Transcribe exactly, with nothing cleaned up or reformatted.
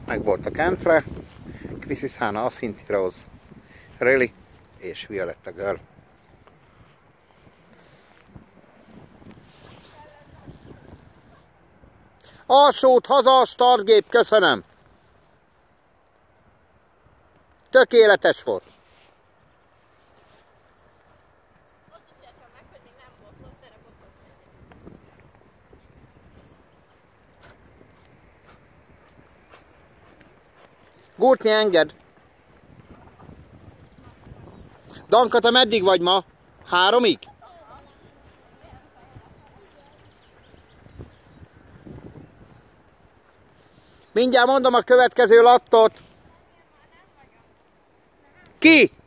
meg volt a Kentre, Kriszis Hána, Aszinti Rose, Really és Violetta Girl. Alsót haza, startgép, köszönöm. Tökéletes volt. Gurtnyi, engedd. Danka, te meddig vagy ma? Háromig? Mindjárt mondom a következő lattot. Ki?